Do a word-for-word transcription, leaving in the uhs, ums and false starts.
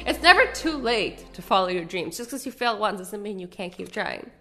It's never too late to follow your dreams. Just because you fail once doesn't mean you can't keep trying.